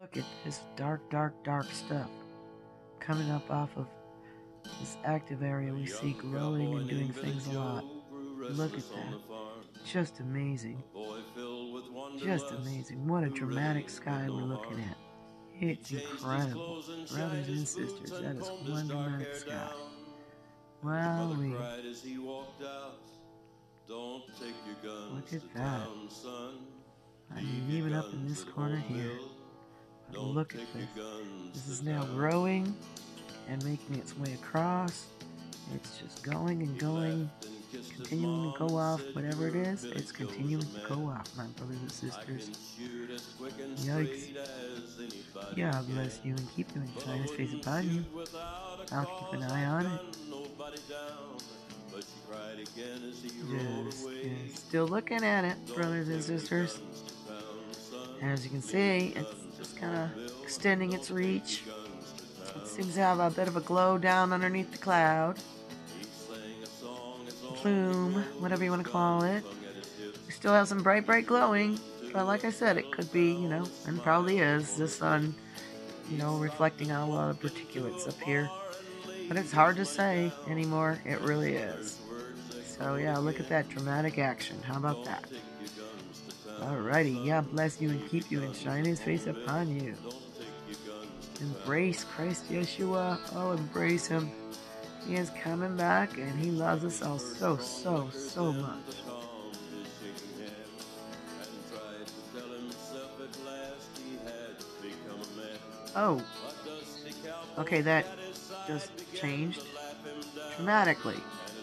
Look at this dark, dark, dark stuff coming up off of this active area we see glowing and doing things a lot. Look at that. Just amazing. Just amazing. What a dramatic sky we're looking at. It's incredible. Brothers and sisters, that is one dramatic sky. Wowee. Look at that. I mean, even up in this corner here. But look at this. This is now growing and making its way across. It's just going and going, continuing to go off. Whatever it is, it's continuing to go off, my brothers and sisters. Yikes. God bless you and keep you and shine his face upon you. I'll keep an eye on it. Just still looking at it, brothers and sisters. As you can see, it's just kind of extending its reach. It seems to have a bit of a glow down underneath the cloud. Plume, whatever you want to call it. We still have some bright, bright glowing. But like I said, it could be, and probably is, the sun, reflecting out a lot of particulates up here. But it's hard to say anymore. It really is. So yeah, look at that dramatic action. How about that? Alrighty, God bless you and keep you and shine his face upon you. Embrace Christ Yeshua. Oh, embrace him. He is coming back and he loves us all so, so, so much. Oh. Okay, that just changed dramatically.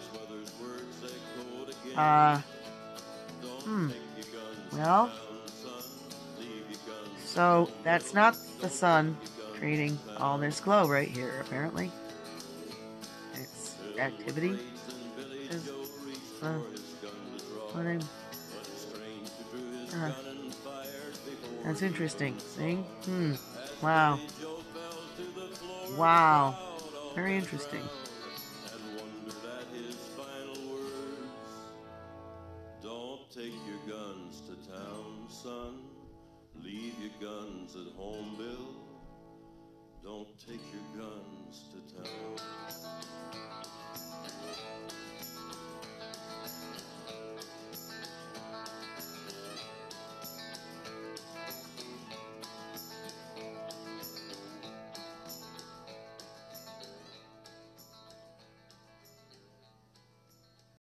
Well, so that's not the sun creating all this glow right here, apparently. It's activity. That's interesting. See? Wow. Wow. Very interesting. Don't take your guns to town, son. Leave your guns at home, Bill. Don't take your guns to town.